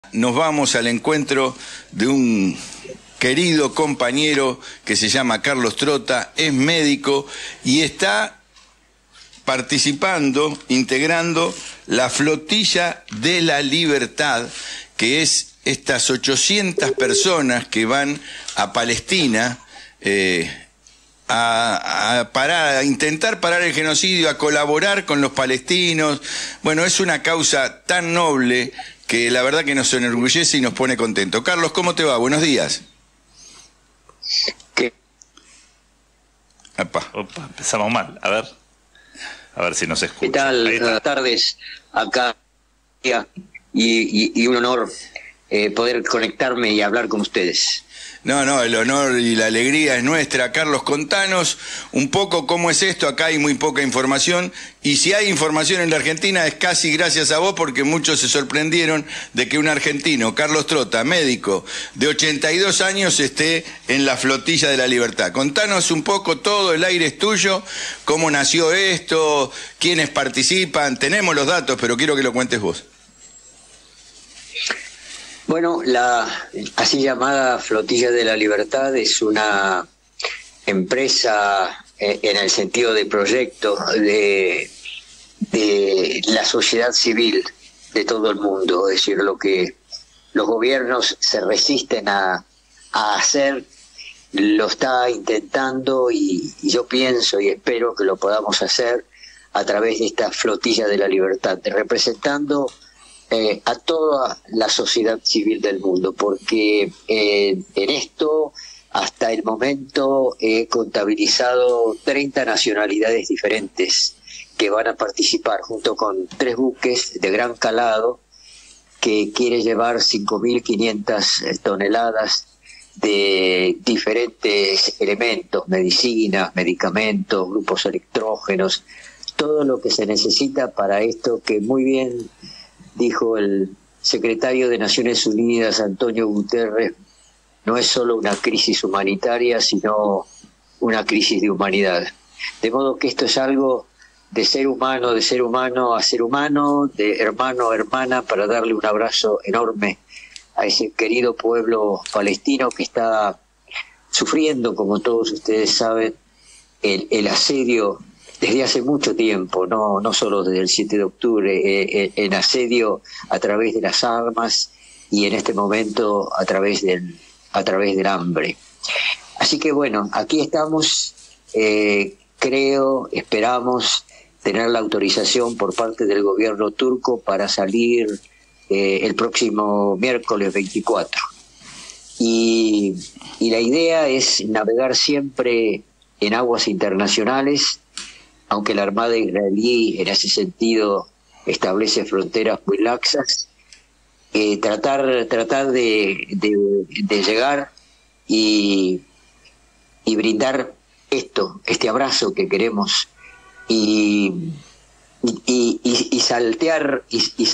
Nos vamos al encuentro de un querido compañero que se llama Carlos Trota, es médico y está participando, integrando la Flotilla de la Libertad, que es estas 800 personas que van a Palestina a intentar parar el genocidio, a colaborar con los palestinos. Bueno, es una causa tan noble que la verdad que nos enorgullece y nos pone contentos. Carlos, ¿cómo te va? Buenos días. ¿Qué? Opa, empezamos mal. A ver si nos escucha. ¿Qué tal? Buenas tardes acá. Y un honor poder conectarme y hablar con ustedes. No, el honor y la alegría es nuestra. Carlos, contanos un poco cómo es esto. Acá hay muy poca información y si hay información en la Argentina es casi gracias a vos, porque muchos se sorprendieron de que un argentino, Carlos Trota, médico de 82 años, esté en la Flotilla de la Libertad. Contanos un poco todo, el aire es tuyo, cómo nació esto, quiénes participan. Tenemos los datos, pero quiero que lo cuentes vos. Bueno, la así llamada Flotilla de la Libertad es una empresa en el sentido de proyecto de la sociedad civil de todo el mundo. Es decir, lo que los gobiernos se resisten a hacer, lo está intentando y yo pienso y espero que lo podamos hacer a través de esta Flotilla de la Libertad, representando a toda la sociedad civil del mundo, porque en esto hasta el momento he contabilizado 30 nacionalidades diferentes que van a participar junto con 3 buques de gran calado que quiere llevar 5.500 toneladas de diferentes elementos, medicinas, medicamentos, grupos electrógenos, todo lo que se necesita para esto que muy bien dijo el secretario de Naciones Unidas, Antonio Guterres, no es solo una crisis humanitaria, sino una crisis de humanidad. De modo que esto es algo de ser humano a ser humano, de hermano a hermana, para darle un abrazo enorme a ese querido pueblo palestino que está sufriendo, como todos ustedes saben, el asedio desde hace mucho tiempo, no solo desde el 7 de octubre, en asedio a través de las armas y en este momento a través del hambre. Así que bueno, aquí estamos, esperamos tener la autorización por parte del gobierno turco para salir el próximo miércoles 24. Y la idea es navegar siempre en aguas internacionales, aunque la Armada israelí en ese sentido establece fronteras muy laxas, tratar de llegar y brindar este abrazo que queremos y saltear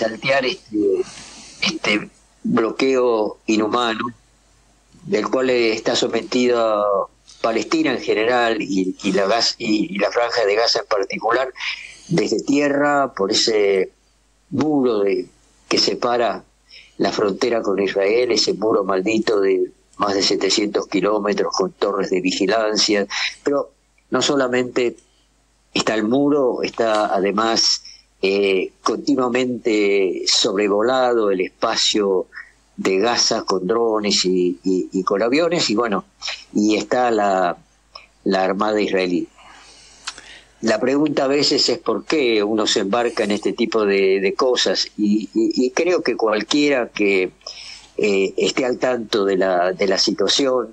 este bloqueo inhumano del cual está sometido Palestina en general y la Franja de Gaza en particular, desde tierra, por ese muro que separa la frontera con Israel, ese muro maldito de más de 700 kilómetros con torres de vigilancia. Pero no solamente está el muro, está además continuamente sobrevolado el espacio de Gaza con drones y con aviones, y bueno, y está la Armada israelí. La pregunta a veces es por qué uno se embarca en este tipo de cosas, y creo que cualquiera que esté al tanto de la situación,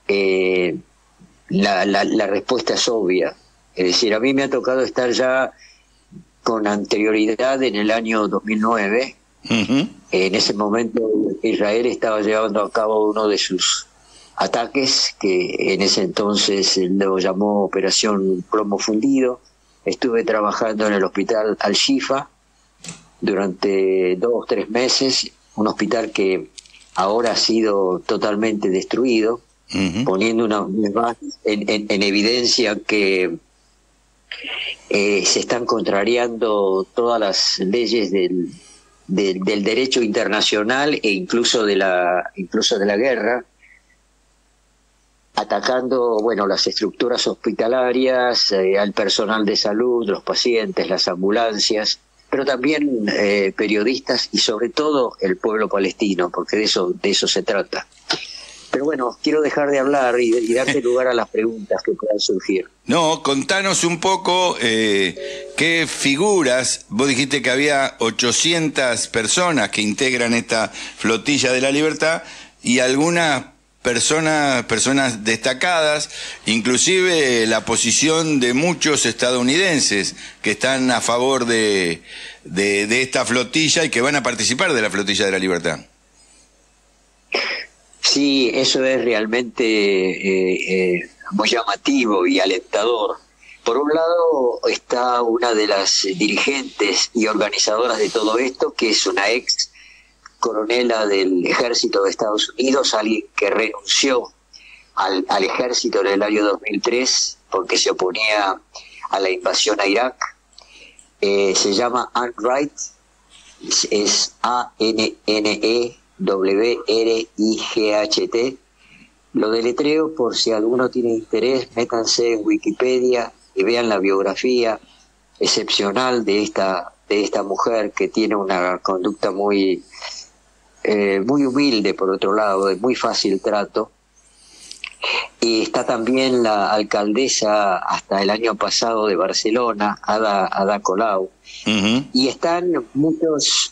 la respuesta es obvia. Es decir, a mí me ha tocado estar ya con anterioridad en el año 2009. Uh-huh. En ese momento Israel estaba llevando a cabo uno de sus ataques, que en ese entonces lo llamó Operación Plomo Fundido. Estuve trabajando en el hospital Al-Shifa durante 2 o 3 meses, un hospital que ahora ha sido totalmente destruido, uh-huh, poniendo una vez en evidencia que se están contrariando todas las leyes del derecho internacional e incluso de la guerra, atacando, bueno, las estructuras hospitalarias, al personal de salud, los pacientes, las ambulancias, pero también periodistas y sobre todo el pueblo palestino, porque de eso se trata. Pero bueno, quiero dejar de hablar y darte lugar a las preguntas que puedan surgir. No, contanos un poco qué figuras, vos dijiste que había 800 personas que integran esta flotilla de la libertad y algunas personas destacadas, inclusive la posición de muchos estadounidenses que están a favor de esta flotilla y que van a participar de la flotilla de la libertad. Sí, eso es realmente muy llamativo y alentador. Por un lado está una de las dirigentes y organizadoras de todo esto, que es una ex coronela del ejército de Estados Unidos, alguien que renunció al ejército en el año 2003 porque se oponía a la invasión a Irak. Se llama Anne Wright, es ANNEWRIGHT. Lo deletreo por si alguno tiene interés, métanse en Wikipedia y vean la biografía excepcional de esta mujer, que tiene una conducta muy humilde, por otro lado, de muy fácil trato. Y está también la alcaldesa hasta el año pasado de Barcelona, Ada Colau. Uh-huh. Y están muchos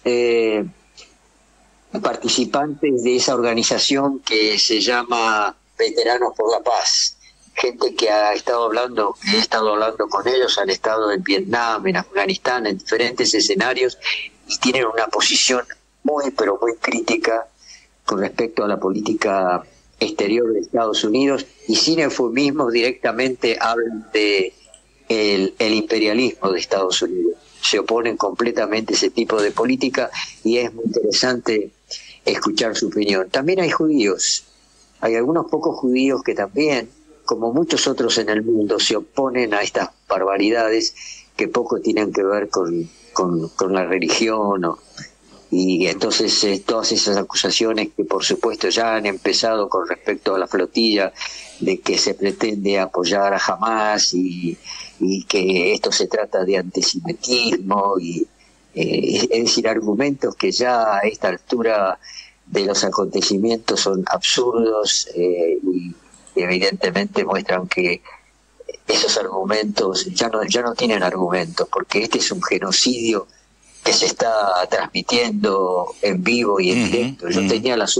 participantes de esa organización que se llama Veteranos por la Paz. Gente que he estado hablando con ellos, han estado en Vietnam, en Afganistán, en diferentes escenarios, y tienen una posición muy, pero muy crítica con respecto a la política exterior de Estados Unidos, y sin eufemismos directamente hablan de el imperialismo de Estados Unidos. Se oponen completamente a ese tipo de política y es muy interesante escuchar su opinión. También hay judíos, hay algunos pocos judíos que también, como muchos otros en el mundo, se oponen a estas barbaridades que poco tienen que ver con la religión y entonces todas esas acusaciones que por supuesto ya han empezado con respecto a la flotilla, de que se pretende apoyar a Hamás y que esto se trata de antisemitismo es decir, argumentos que ya a esta altura de los acontecimientos son absurdos y evidentemente muestran que esos argumentos ya no tienen argumentos, porque este es un genocidio que se está transmitiendo en vivo y en directo. Yo tenía las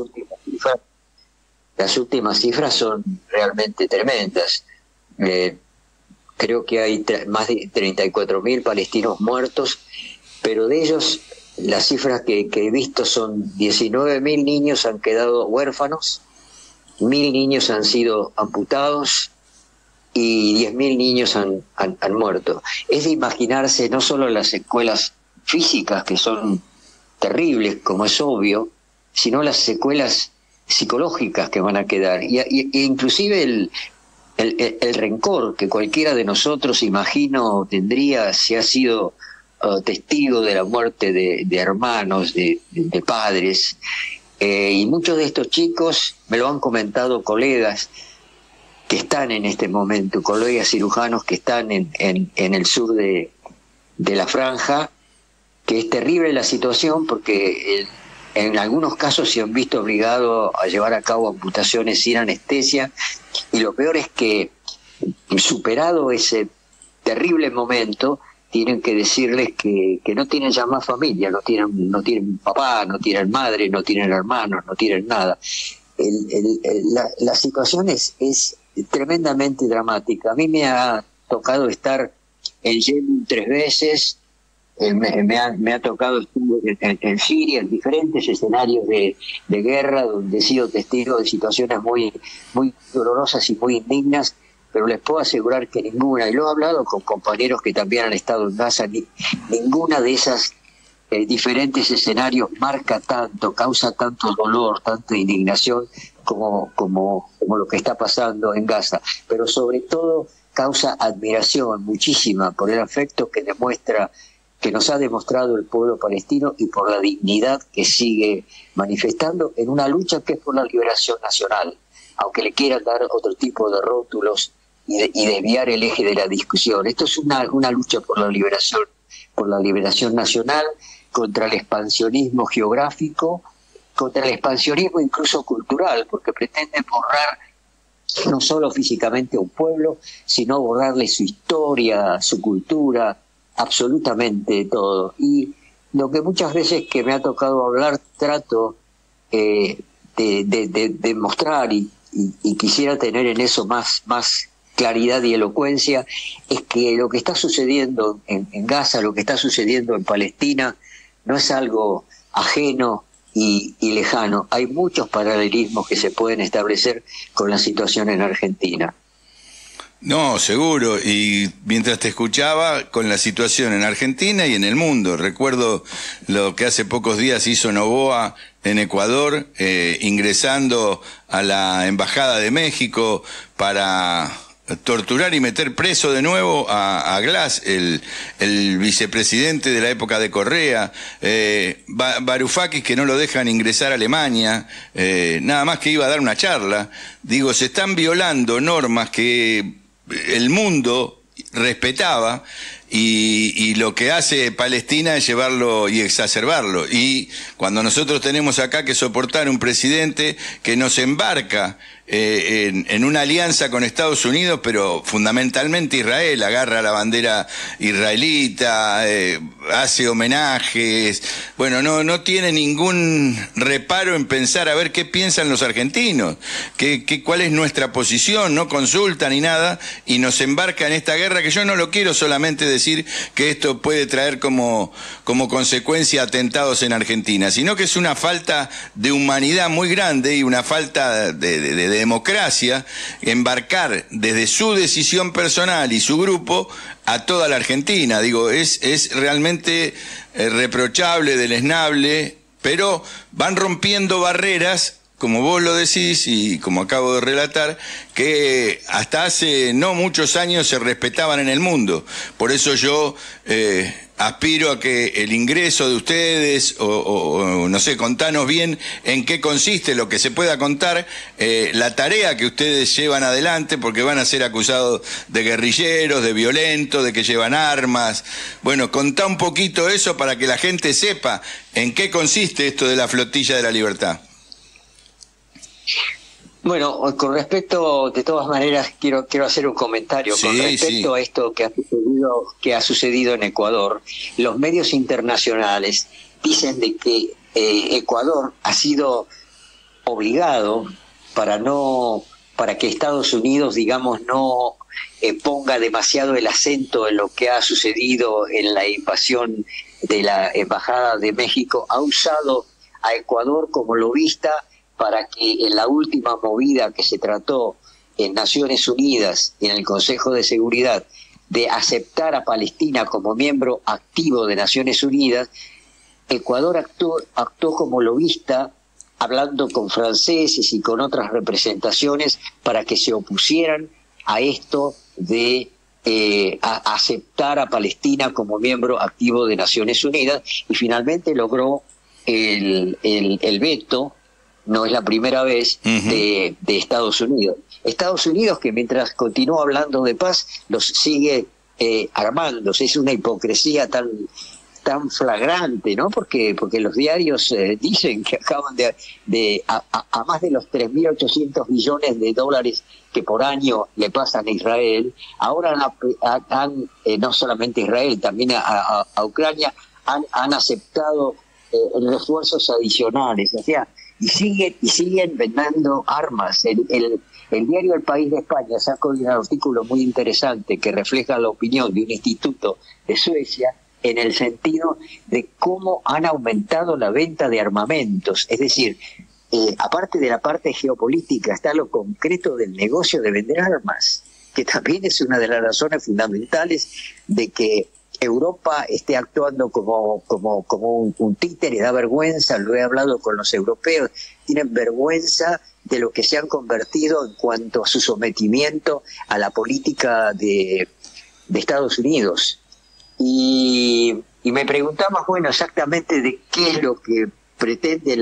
últimas cifras son realmente tremendas. Creo que hay más de 34.000 palestinos muertos, pero de ellos las cifras que he visto son 19.000 niños han quedado huérfanos, 1.000 niños han sido amputados y 10.000 niños han muerto. Es de imaginarse no solo las secuelas físicas, que son terribles, como es obvio, sino las secuelas psicológicas que van a quedar, y inclusive el rencor que cualquiera de nosotros, imagino, tendría si ha sido testigo de la muerte de hermanos, de padres, y muchos de estos chicos me lo han comentado colegas que están en este momento, colegas cirujanos que están en el sur de la franja, que es terrible la situación porque en algunos casos se han visto obligados a llevar a cabo amputaciones sin anestesia, y lo peor es que, superado ese terrible momento, tienen que decirles que no tienen ya más familia, no tienen papá, no tienen madre, no tienen hermanos, no tienen nada. La situación es tremendamente dramática. A mí me ha tocado estar en Yemen 3 veces, me ha tocado en Siria, en diferentes escenarios de guerra, donde he sido testigo de situaciones muy, muy dolorosas y muy indignas, pero les puedo asegurar que ninguna, y lo he hablado con compañeros que también han estado en Gaza, ninguna de esas diferentes escenarios marca tanto, causa tanto dolor, tanta indignación como lo que está pasando en Gaza, pero sobre todo causa admiración muchísima por el afecto que demuestra que nos ha demostrado el pueblo palestino y por la dignidad que sigue manifestando en una lucha que es por la liberación nacional, aunque le quieran dar otro tipo de rótulos y desviar el eje de la discusión. Esto es una lucha por la liberación nacional, contra el expansionismo geográfico, contra el expansionismo incluso cultural, porque pretende borrar no solo físicamente a un pueblo, sino borrarle su historia, su cultura, absolutamente todo. Y lo que muchas veces que me ha tocado hablar trato de mostrar y quisiera tener en eso más claridad y elocuencia, es que lo que está sucediendo en Gaza, lo que está sucediendo en Palestina, no es algo ajeno y lejano. Hay muchos paralelismos que se pueden establecer con la situación en Argentina. No, seguro, y mientras te escuchaba, con la situación en Argentina y en el mundo. Recuerdo lo que hace pocos días hizo Noboa en Ecuador, ingresando a la Embajada de México para torturar y meter preso de nuevo a Glass, el vicepresidente de la época de Correa, Varoufakis, que no lo dejan ingresar a Alemania, nada más que iba a dar una charla. Digo, se están violando normas que el mundo respetaba, y lo que hace Palestina es llevarlo y exacerbarlo. Y cuando nosotros tenemos acá que soportar un presidente que nos embarca en una alianza con Estados Unidos, pero fundamentalmente Israel, agarra la bandera israelita, hace homenajes, bueno, no tiene ningún reparo en pensar a ver qué piensan los argentinos, cuál es nuestra posición, no consulta ni nada, y nos embarca en esta guerra que yo no lo quiero solamente decir que esto puede traer como consecuencia atentados en Argentina, sino que es una falta de humanidad muy grande y una falta de democracia embarcar desde su decisión personal y su grupo a toda la Argentina. Digo, es realmente reprochable, deleznable, pero van rompiendo barreras, como vos lo decís y como acabo de relatar, que hasta hace no muchos años se respetaban en el mundo. Por eso yo aspiro a que el ingreso de ustedes, o no sé, contanos bien en qué consiste lo que se pueda contar, la tarea que ustedes llevan adelante, porque van a ser acusados de guerrilleros, de violentos, de que llevan armas. Bueno, contá un poquito eso para que la gente sepa en qué consiste esto de la Flotilla de la Libertad. Bueno, con respecto, de todas maneras, quiero hacer un comentario. Sí, con respecto a esto que ha sucedido en Ecuador. Los medios internacionales dicen de que Ecuador ha sido obligado para que Estados Unidos, digamos, no ponga demasiado el acento en lo que ha sucedido en la invasión de la Embajada de México, ha usado a Ecuador como lobista para que en la última movida que se trató en Naciones Unidas y en el Consejo de Seguridad de aceptar a Palestina como miembro activo de Naciones Unidas, Ecuador actuó como lobista, hablando con franceses y con otras representaciones para que se opusieran a esto de aceptar a Palestina como miembro activo de Naciones Unidas, y finalmente logró el veto. No es la primera vez de Estados Unidos. Estados Unidos, que mientras continúa hablando de paz, los sigue armándose. Es una hipocresía tan flagrante, ¿no? Porque los diarios dicen que acaban a más de los 3.800 billones de dólares que por año le pasan a Israel, ahora no solamente a Israel, también a Ucrania, han aceptado refuerzos adicionales. O sea, y siguen vendiendo armas. El diario El País de España sacó un artículo muy interesante que refleja la opinión de un instituto de Suecia en el sentido de cómo han aumentado la venta de armamentos. Es decir, aparte de la parte geopolítica, está lo concreto del negocio de vender armas, que también es una de las razones fundamentales de que Europa esté actuando como un títere. Da vergüenza, lo he hablado con los europeos, tienen vergüenza de lo que se han convertido en cuanto a su sometimiento a la política de Estados Unidos. Y Y me preguntabas, bueno, exactamente de qué es lo que pretende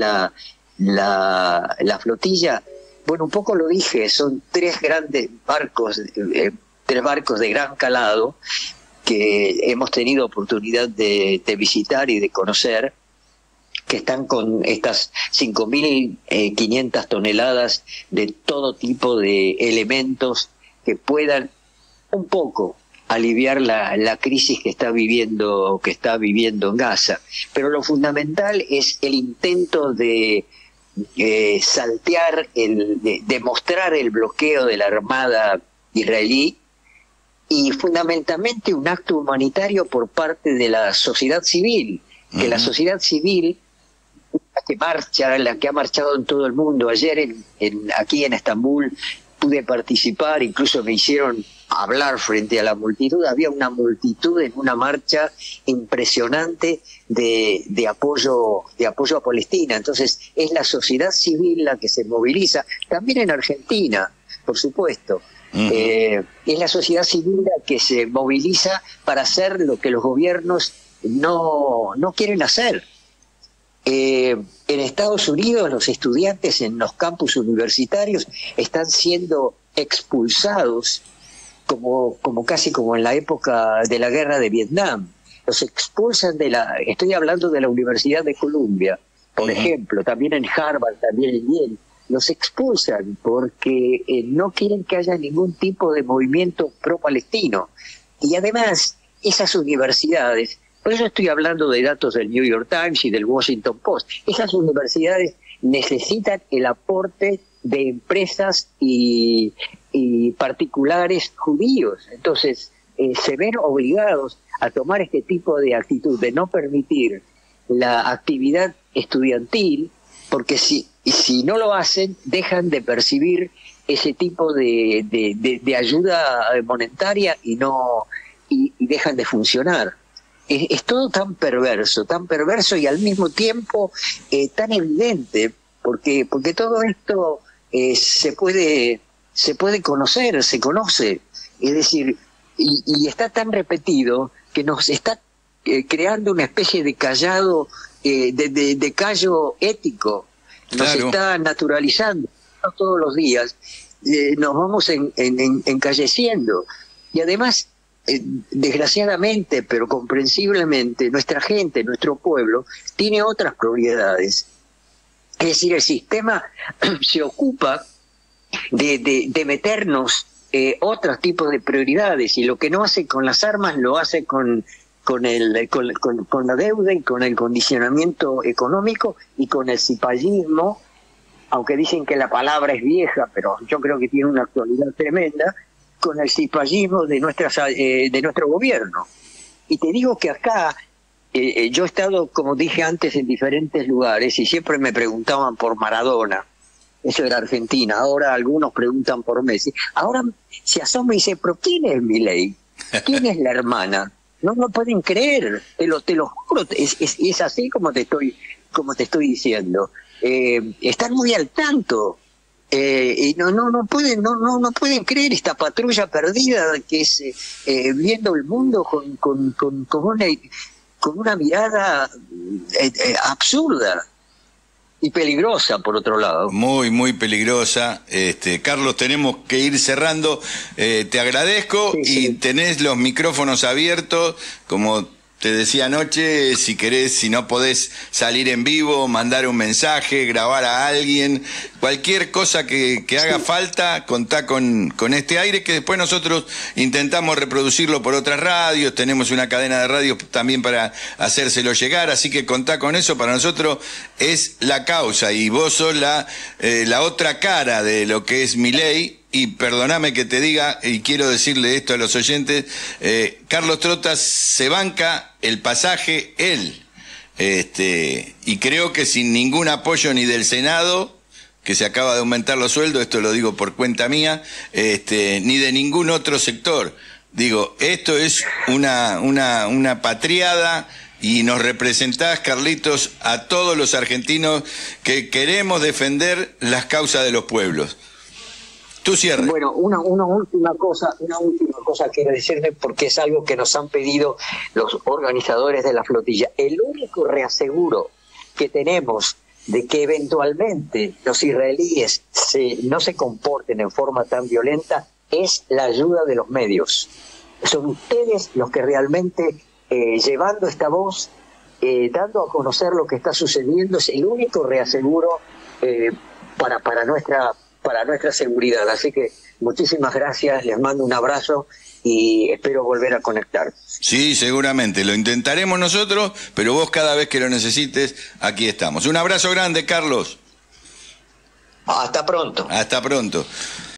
la flotilla. Bueno, un poco lo dije, son tres grandes barcos, tres barcos de gran calado que hemos tenido oportunidad de visitar y de conocer, que están con estas 5.500 toneladas de todo tipo de elementos que puedan un poco aliviar la crisis que está viviendo en Gaza. Pero lo fundamental es el intento de saltear, de mostrar el bloqueo de la Armada israelí, y fundamentalmente un acto humanitario por parte de la sociedad civil, que la sociedad civil, la que ha marchado en todo el mundo. Ayer aquí en Estambul pude participar, incluso me hicieron hablar frente a la multitud. Había una multitud en una marcha impresionante de apoyo a Palestina. Entonces es la sociedad civil la que se moviliza, también en Argentina, por supuesto. Es la sociedad civil la que se moviliza para hacer lo que los gobiernos no quieren hacer. En Estados Unidos los estudiantes en los campus universitarios están siendo expulsados como casi como en la época de la guerra de Vietnam. Los expulsan estoy hablando de la Universidad de Columbia, por ejemplo, también en Harvard, también en Yale. Los expulsan porque no quieren que haya ningún tipo de movimiento pro-palestino. Y además, esas universidades, por eso estoy hablando de datos del New York Times y del Washington Post, esas universidades necesitan el aporte de empresas y particulares judíos. Entonces, se ven obligados a tomar este tipo de actitud, de no permitir la actividad estudiantil, porque si no lo hacen, dejan de percibir ese tipo de ayuda monetaria y dejan de funcionar. Es todo tan perverso y al mismo tiempo tan evidente, porque todo esto se puede conocer, se conoce, es decir, y está tan repetido que nos está creando una especie de callado, de callo ético. Nos está naturalizando todos los días, nos vamos encalleciendo. Y además, desgraciadamente, pero comprensiblemente, nuestra gente, nuestro pueblo, tiene otras prioridades. Es decir, el sistema se ocupa de meternos otros tipos de prioridades, y lo que no hace con las armas lo hace con la deuda y con el condicionamiento económico y con el cipallismo, aunque dicen que la palabra es vieja, pero yo creo que tiene una actualidad tremenda, con el cipallismo de nuestro gobierno. Y te digo que acá, yo he estado, como dije antes, en diferentes lugares y siempre me preguntaban por Maradona. Eso era Argentina. Ahora algunos preguntan por Messi. Ahora se asoma y dice, ¿pero quién es Milei? ¿Quién es la hermana? No pueden creer, te lo juro, es así como te estoy diciendo. Están muy al tanto, y no pueden creer esta patrulla perdida que es viendo el mundo con una mirada absurda y peligrosa, por otro lado. Muy, muy peligrosa. Carlos, tenemos que ir cerrando. Te agradezco y tenés los micrófonos abiertos, como te decía anoche, si querés, si no podés salir en vivo, mandar un mensaje, grabar a alguien, cualquier cosa que haga falta, contá con este aire, que después nosotros intentamos reproducirlo por otras radios, tenemos una cadena de radios también para hacérselo llegar, así que contá con eso. Para nosotros es la causa y vos sos la otra cara de lo que es Milei. Y perdóname que te diga, y quiero decirle esto a los oyentes, Carlos Trota se banca el pasaje él, y creo que sin ningún apoyo ni del Senado, que se acaba de aumentar los sueldos, esto lo digo por cuenta mía, ni de ningún otro sector. Digo, esto es una patriada, y nos representás, Carlitos, a todos los argentinos que queremos defender las causas de los pueblos. Tu cierre. Bueno, una última cosa quiero decirle, porque es algo que nos han pedido los organizadores de la flotilla. El único reaseguro que tenemos de que eventualmente los israelíes no se comporten en forma tan violenta es la ayuda de los medios. Son ustedes los que realmente, llevando esta voz, dando a conocer lo que está sucediendo, es el único reaseguro para nuestra seguridad. Así que muchísimas gracias, les mando un abrazo y espero volver a conectar. Sí, seguramente, lo intentaremos nosotros, pero vos cada vez que lo necesites, aquí estamos. Un abrazo grande, Carlos. Hasta pronto. Hasta pronto.